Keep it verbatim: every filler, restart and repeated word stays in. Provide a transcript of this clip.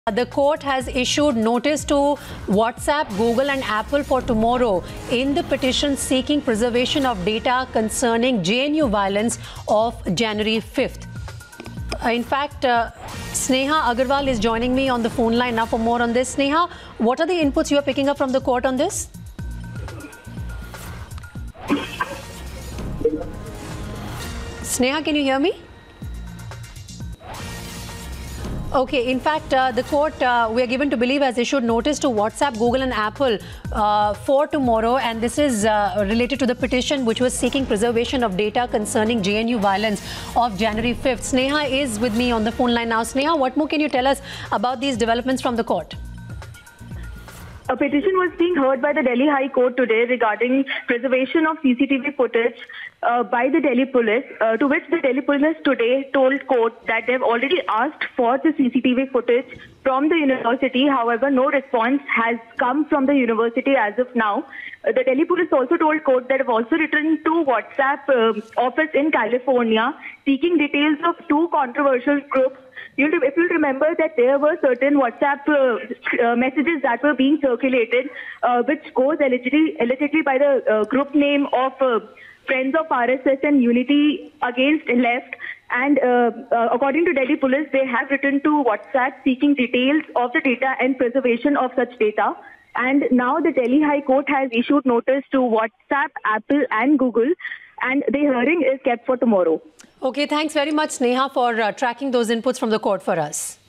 The court has issued notice to WhatsApp, Google and Apple for tomorrow in the petition seeking preservation of data concerning J N U violence of January fifth. In fact, uh, Sneha Agarwal is joining me on the phone line now for more on this. Sneha, what are the inputs you are picking up from the court on this? Sneha, can you hear me? Okay, in fact, uh, the court, uh, we are given to believe, has issued notice to WhatsApp, Google and Apple uh, for tomorrow, and this is uh, related to the petition which was seeking preservation of data concerning J N U violence of January fifth. Sneha is with me on the phone line now. Sneha, what more can you tell us about these developments from the court? A petition was being heard by the Delhi High Court today regarding preservation of C C T V footage uh, by the Delhi police, uh, to which the Delhi police today told court that they have already asked for the C C T V footage from the university. However, no response has come from the university as of now. Uh, the Delhi police also told court that have also written to WhatsApp uh, office in California seeking details of two controversial groups. You'll, if you'll remember that there were certain WhatsApp uh, uh, messages that were being circulated, uh, which goes allegedly, allegedly by the uh, group name of uh, Friends of R S S and Unity Against Left. And uh, uh, according to Delhi police, they have written to WhatsApp seeking details of the data and preservation of such data. And now the Delhi High Court has issued notice to WhatsApp, Apple and Google, and the hearing is kept for tomorrow. Okay, thanks very much, Sneha, for uh, tracking those inputs from the court for us.